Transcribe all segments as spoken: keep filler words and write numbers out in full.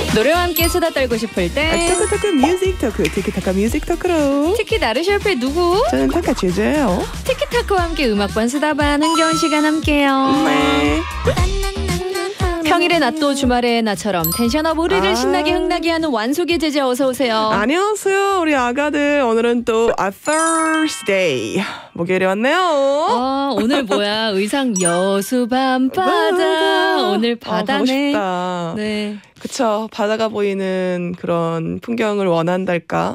노래와 함께 수다 떨고 싶을 때 토크토크 뮤직 토크 티키타카 뮤직 토크로 티키 나르샤프의 누구? 저는 타카 제재예요. 티키타카와 함께 음악반 수다반 흥겨운 시간 함께요. 네. 평일의 낮도 주말의 나처럼 텐션업 우리를 아. 신나게 흥나게 하는 완숙의 제재 어서 오세요. 안녕하세요 우리 아가들. 오늘은 또 아 Thursday 목요일에 왔네요. 어, 오늘 뭐야 의상 여수 밤바다. 오늘 바다네. 아, 가고 싶다. 네. 그쵸. 바다가 보이는 그런 풍경을 원한달까.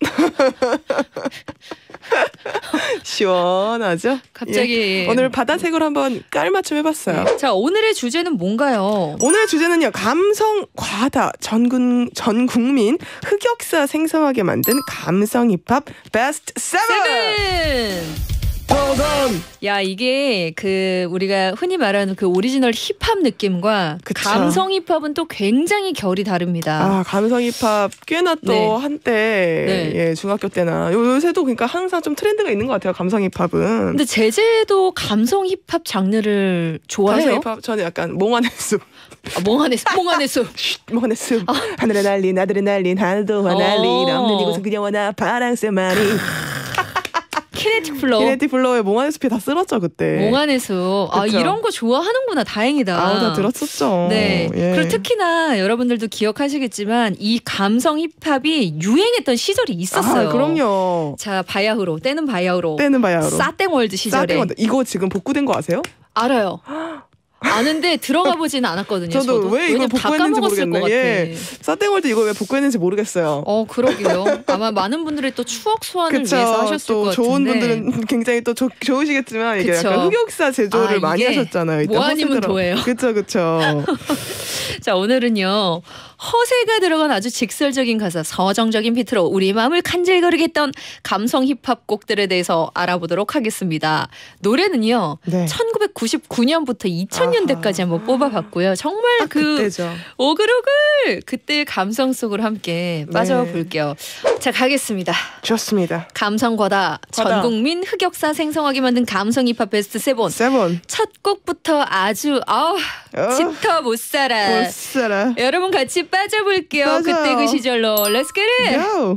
시원하죠? 갑자기 예. 오늘 바다색으로 한번 깔맞춤 해봤어요. 자, 오늘의 주제는 뭔가요? 오늘의 주제는요. 감성 과다 전, 전 국민 흑역사 생성하게 만든 감성 힙합 베스트 세븐. 세븐. 도전. 야, 이게 그 우리가 흔히 말하는 그 오리지널 힙합 느낌과 그쵸. 감성 힙합은 또 굉장히 결이 다릅니다. 아, 감성 힙합 꽤나 또 네. 한때 네. 예, 중학교 때나 요새도 그러니까 항상 좀 트렌드가 있는 것 같아요. 감성 힙합은. 근데 제재도 감성 힙합 장르를 좋아해요? 감성 힙합 저는 약간 몽환의 숲. 아, 몽환의 숲, 몽환의 숲. 몽환의 숲. 아. 하늘에 날린 아들에 날린 하늘도 하날린 어. 없는 이곳은 그녀와 나 파랑새만이. 키네틱 플로우. 키네틱 플로우의 몽환의 숲이 다 쓸었죠 그때. 몽환의 숲. 아, 그쵸. 이런 거 좋아하는구나. 다행이다. 아우 다 들었었죠. 네. 예. 그리고 특히나 여러분들도 기억하시겠지만 이 감성 힙합이 유행했던 시절이 있었어요. 아, 그럼요. 자, 바야흐로. 때는 바야흐로. 때는 바야흐로. 싸땡월드 시절에. 싸땡월드. 이거 지금 복구된 거 아세요? 알아요. 아는데 들어가 보지는 않았거든요. 저도, 저도. 왜 이걸 왜냐면 다 복구했는지 까먹었을 모르겠네. 것 같아. 예. 싸땡월드 이거 왜 복구했는지 모르겠어요. 어, 그러게요. 아마 많은 분들이 또 추억 소환을 그쵸. 위해서 하셨을 또 것 같은데. 좋은 분들은 굉장히 또 조, 좋으시겠지만 이게 그쵸. 약간 흑역사 제조를 아, 많이 이게 하셨잖아요. 이때 뭐 아니면 허세들하고. 도예요. 그쵸 그쵸. 자, 오늘은요. 허세가 들어간 아주 직설적인 가사, 서정적인 비트로 우리 마음을 간질거리게 했던 감성 힙합 곡들에 대해서 알아보도록 하겠습니다. 노래는요. 네. 천구백구십구 년부터 이천 년대까지 아하. 한번 뽑아봤고요. 정말 딱 그 그때죠. 오글오글 그때의 감성 속으로 함께 네. 빠져볼게요. 자, 가겠습니다. 좋습니다. 감성 과다 과다. 전국민 흑역사 생성하게 만든 감성 힙합 베스트 세븐. 세븐. 첫 곡부터 아주 아우 어? 집터 못 살아. 못 살아. 여러분 같이 빠져볼게요. 맞아요. 그때 그 시절로 Let's get it. Go.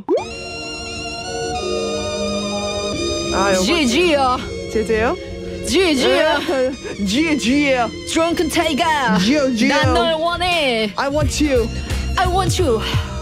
아 요거 지지야 제재요? 지지야 G G Drunken Tiger Gio, Gio. 난 널 원해 I want you. I want you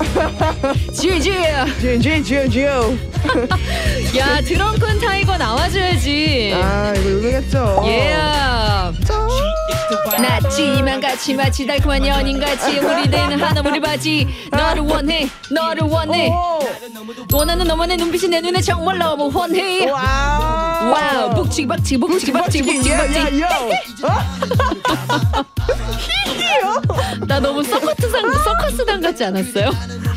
지지야 G G G G. 야 드렁큰 타이거 나와줘야지. 아 이거 유명했죠. yeah. 낫지만 같이 마치 달콤한 연인같이 우리들은 하나 우리 바지. 너를 원해 너를 원해 원하는 너만의 눈빛이 내 눈에 정말 너무 환해. 와우. 와우 북치기 박치기 북치기 박치기 북치기 박치기. 나 너무 서커스상 서커스단 같지 않았어요?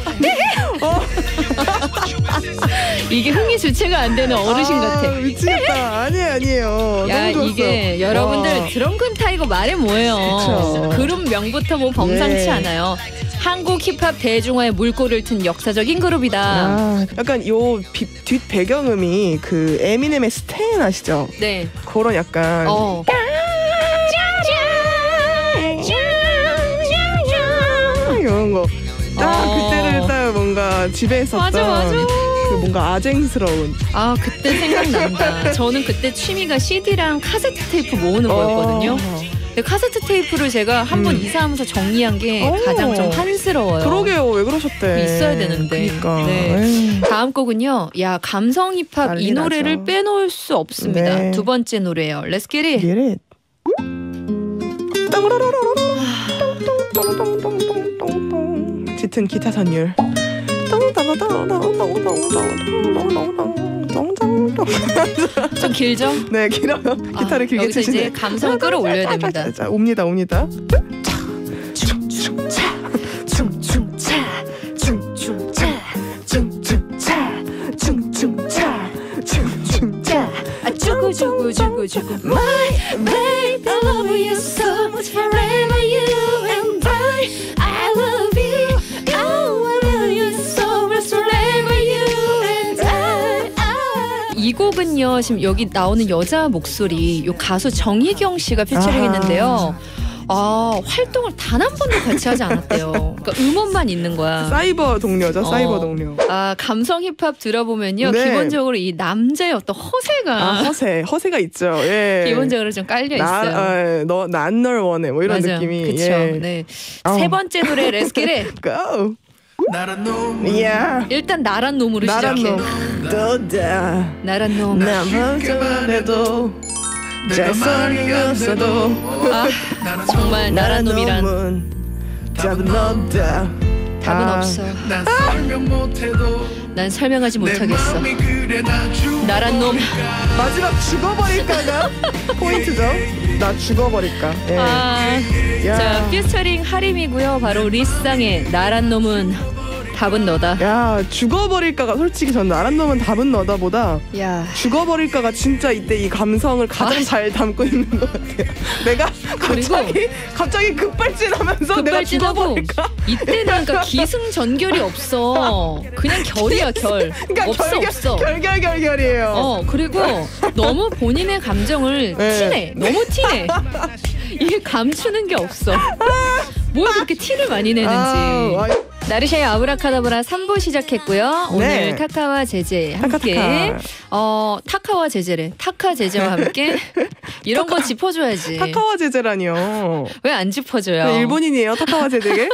이게 흥이 주체가 안 되는 어르신 같아. 아, 미치겠다. 아니에요 아니에요. 야, 너무 좋았어. 이게 여러분들 와. 드렁큰 타이거 말해 뭐예요? 그쵸. 그룹 명부터 뭐 범상치 예. 않아요. 한국 힙합 대중화의 물꼬를 튼 역사적인 그룹이다. 아, 약간 요 뒷 배경음이 그 에미넴의 스탠 아시죠? 네. 그런 약간 어. 이런 거. 딱 어. 그때를 딱 뭔가 집에 있었던 맞아, 맞아. 그 뭔가 아쟁스러운. 아, 그때 생각난다. 저는 그때 취미가 씨디랑 카세트 테이프 모으는 거였거든요. 어. 근데 카세트 테이프를 제가 한 번 음. 이사하면서 정리한 게 어. 가장 좀 한스러워요. 그러게요. 왜 그러셨대? 있어야 되는데. 그러니까. 네. 에이. 다음 곡은요. 야, 감성 힙합 난리 이 노래를 나죠. 빼놓을 수 없습니다. 네. 두 번째 노래예요. Let's get it. Get it. 짙은 기타 선율. 좀 길죠? 네, 길어요. 기타를 길게 여기서 치시네. 이제 감성을 끌어올려야 됩니다. 자, 옵니다, 옵니다. 춤춤차 춤춤차 춤춤차 춤춤차 춤춤차 춤춤차 아 주구주구주구주구 My baby I love you so much forever you and I I love you I love you so much forever you and I, I 이 곡은요 지금 여기 나오는 여자 목소리 요 가수 정희경 씨가 피처링 아. 했는데요. 아 활동을 단 한 번도 같이 하지 않았대요. 그러니까 음원만 있는 거야. 사이버 동료죠. 어. 사이버 동료. 아 감성 힙합 들어보면요. 네. 기본적으로 이 남자의 어떤 허세가 아, 허세. 허세가 있죠. 예. 기본적으로 좀 깔려 있어요. 나, 어, 너, 난 널 원해. 뭐 이런 맞아요. 느낌이. 그쵸. 예. 네. 어. 세 번째 노래 레스키레. Go. Yeah. 일단 나란 놈으로 나란 시작해. 놈. 도다. 나란 놈. 난 먼저만 해도 재성이 없어도 아 정말 나란 놈이란 놈은 답은 없다. 답은 아. 없어. 난 설명 못해도 난 설명하지 내 못하겠어. 마음이 그래 나 죽어 나란 놈. 마지막 죽어버릴까가 포인트죠. 나 죽어버릴까. 예. 아, 야. 자 피처링 하림이고요. 바로 리쌍의 나란 놈은 답은 너다. 야 죽어버릴까가 솔직히 전 나란 놈은 답은 너다보다 야. 죽어버릴까가 진짜 이때 이 감성을 가장 아. 잘 담고 있는 것 같아요. 내가 갑자기 갑자기 급발진하면서 내가 급발진하고 죽어버릴까? 이때는 그러니까 기승전결이 없어. 그냥 결이야 결. 그러니까 없어 결결, 없어. 결결결결이에요. 어 그리고 너무 본인의 감정을 네. 티내. 너무 티내. 이게 감추는 게 없어. 뭘 그렇게 티를 많이 내는지. 아, 나르샤의 아브라카다브라 삼 부 시작했고요. 오늘 네. 타카와 제제 함께 타카, 타카. 어 타카와 제제래. 타카 제제와 함께 이런 거 짚어줘야지. 타카와 제제라니요. 왜 안 짚어줘요? 그 일본인이에요. 타카와 제제게.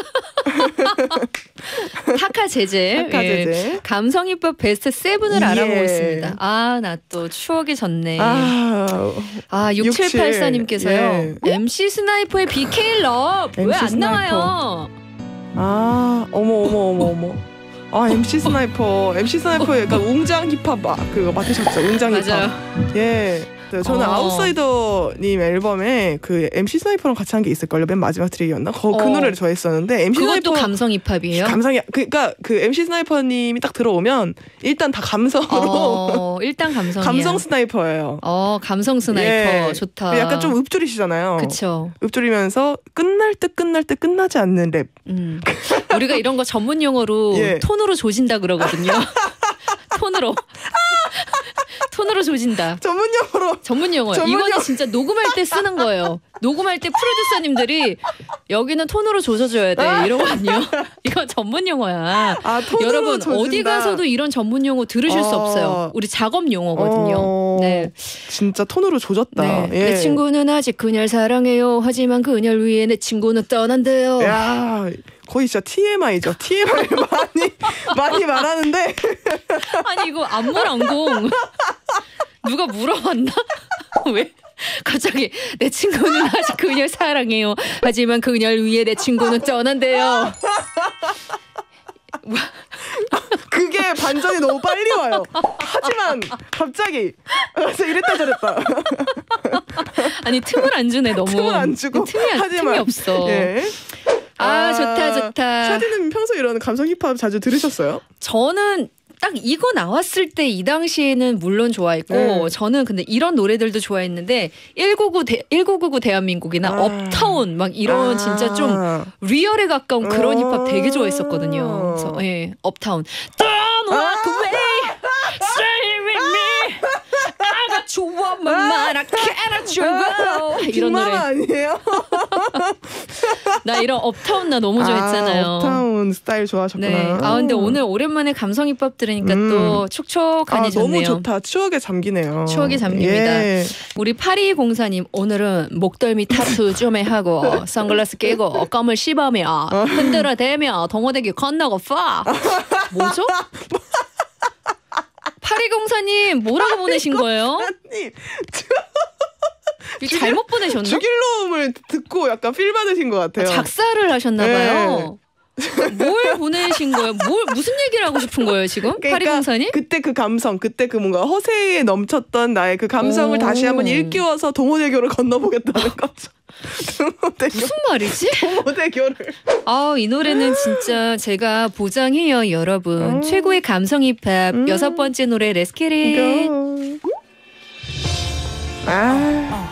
타카 제제. 타카 예. 제제. 감성 힙합 베스트 칠을 예. 알아보고 있습니다. 아, 나 또 추억이 졌네. 아, 아, 육칠팔사님께서요. 예. 엠씨 스나이퍼의 비케이 럽 왜 엠씨 안 스나이퍼. 나와요? 아, 어머 어머 어머 어머. 아, 엠씨 스나이퍼. 엠씨 스나이퍼 약간 웅장 힙합 아, 그거 맡으셨죠? 웅장 힙합. 맞아요. 예. 네, 저는 어. 아웃사이더님 앨범에 그 엠씨 스나이퍼랑 같이 한 게 있을걸요. 맨 마지막 트랙이었나? 거, 그 어. 노래를 좋아했었는데 엠씨 그것도 스나이퍼 감성 힙합이에요? 감성이 그러니까 그 엠씨 스나이퍼님이 딱 들어오면 일단 다 감성으로 어, 일단 감성이야. 감성 스나이퍼예요. 어, 감성 스나이퍼 예. 좋다. 약간 좀 읍조리시잖아요. 그쵸. 읍조리면서 끝날 듯 끝날 듯 끝나지 않는 랩. 음. 우리가 이런 거 전문 용어로 예. 톤으로 조진다 그러거든요. 톤으로. 톤으로 조진다. 전문 용어로 전문 용어예요. 전문 이거는 용어. 진짜 녹음할 때 쓰는 거예요. 녹음할 때 프로듀서님들이 여기는 톤으로 조져줘야 돼 이러거든요. 이건 전문 용어야. 아, 톤으로 여러분 조진다. 어디 가서도 이런 전문 용어 들으실 수 어. 없어요. 우리 작업 용어거든요. 어, 네. 진짜 톤으로 조졌다. 네. 예. 내 친구는 아직 그녀를 사랑해요. 하지만 그녀를 위해 내 친구는 떠난대요. 야, 거의 진짜 티엠아이죠. 티엠아이 많이 많이 말하는데 아니 이거 안물안공 누가 물어봤나? 왜? 갑자기 내 친구는 아직 그녀를 사랑해요. 하지만 그녀를 위해 내 친구는 떠난대요. 그게 반전이 너무 빨리 와요. 하지만 갑자기 그래서 이랬다 저랬다. 아니 틈을 안 주네 너무. 틈을 안 주고 틈이, 안- 하지만 틈이 없어. 예. 아, 좋다 좋다. 샤디는 평소 이런 감성 힙합 자주 들으셨어요? 저는 딱 이거 나왔을 때 이 당시에는 물론 좋아했고 네. 저는 근데 이런 노래들도 좋아했는데 천구백구십구 대, 천구백구십구 대한민국이나 아. 업타운 막 이런 아. 진짜 좀 리얼에 가까운 그런 어. 힙합 되게 좋아했었거든요. 그래서 예, 업타운. Don't walk away, stay with me. I got you on my mind, I cannot let you go. 이런 빅마마 노래. 아니에요? 나 이런 업타운 나 너무 좋아했잖아요. 아, 업타운 스타일 좋아하셨구나. 네. 아 근데 오늘 오랜만에 감성 힙합 들으니까 음. 또 촉촉하니 아, 좋네요. 너무 좋다. 추억에 잠기네요. 추억이 잠깁니다. 예. 우리 팔이공사님 오늘은 목덜미 타투 좀 해하고 선글라스 끼고 껌을 씹으며 흔들어대며 동호대교 건너고 파 뭐죠? 팔이공사님 뭐라고 보내신 거예요? 아니, 이거 잘못 보내셨나? 죽일 놈을 듣고 약간 필 받으신 것 같아요. 작사를 하셨나봐요. 뭘 보내신 거예요? 뭘 무슨 얘기를 하고 싶은 거예요 지금? 그러니까 팔이공사님? 그때 그 감성, 그때 그 뭔가 허세에 넘쳤던 나의 그 감성을 오. 다시 한번 일깨워서 동호대교를 건너보겠다는 거죠. 동호대교. 무슨 말이지? 동호대교를. 아, 이 노래는 진짜 제가 보장해요, 여러분. 음. 최고의 감성 힙합 음. 여섯 번째 노래 레스키릿. 이거. 아,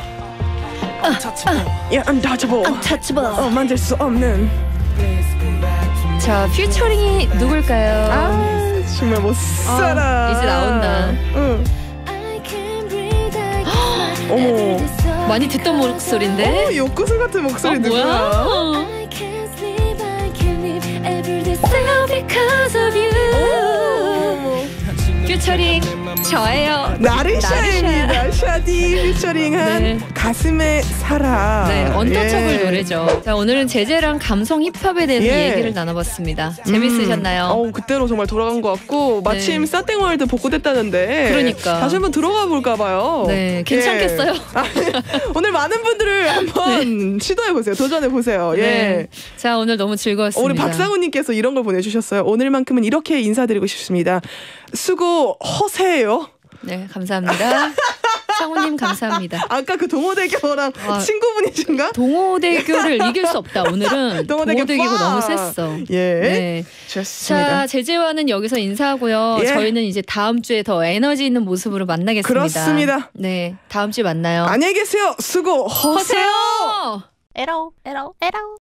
야, untouchable. Untouchable. 어, 만질 수 없는. 자, 퓨처링이 누굴까요? 아, 정말 못 살아. 이제 나온다. 응. 어머. 많이 듣던 목소리인데. 어, 욕구술 같은 목소리 어, 누구야? 뭐야? I can't sleep, I can't live every day still because of you. 퓨처링 저예요. 나르샤입니다. 샤디 피처링한 네. 가슴에 살아. 네, 언더처블 예. 노래죠. 자, 오늘은 제재랑 감성 힙합에 대해서 예. 얘기를 나눠봤습니다. 재밌으셨나요? 음, 어우, 그때로 정말 돌아간 것 같고 마침 네. 싸땡월드 복구됐다는데 그러니까. 다시 한번 들어가 볼까 봐요. 네, 괜찮겠어요? 예. 아, 오늘 많은 분들을 한번 시도해 보세요. 도전해 보세요. 예. 네. 자, 오늘 너무 즐거웠습니다. 우리 박상우님께서 이런 걸 보내주셨어요. 오늘만큼은 이렇게 인사드리고 싶습니다. 수고 허세요. 네, 감사합니다. 상우님 감사합니다. 아까 그 동호대교랑 아, 친구분이신가? 동호대교를 이길 수 없다. 오늘은 동호대교 동호대교가 파! 너무 셌어. 예, 네. 좋습니다. 자, 제재와는 여기서 인사하고요. 예. 저희는 이제 다음 주에 더 에너지 있는 모습으로 만나겠습니다. 그렇습니다. 네, 다음 주에 만나요. 안녕히 계세요. 수고 허세요. 허세요. 에러, 에러, 에러.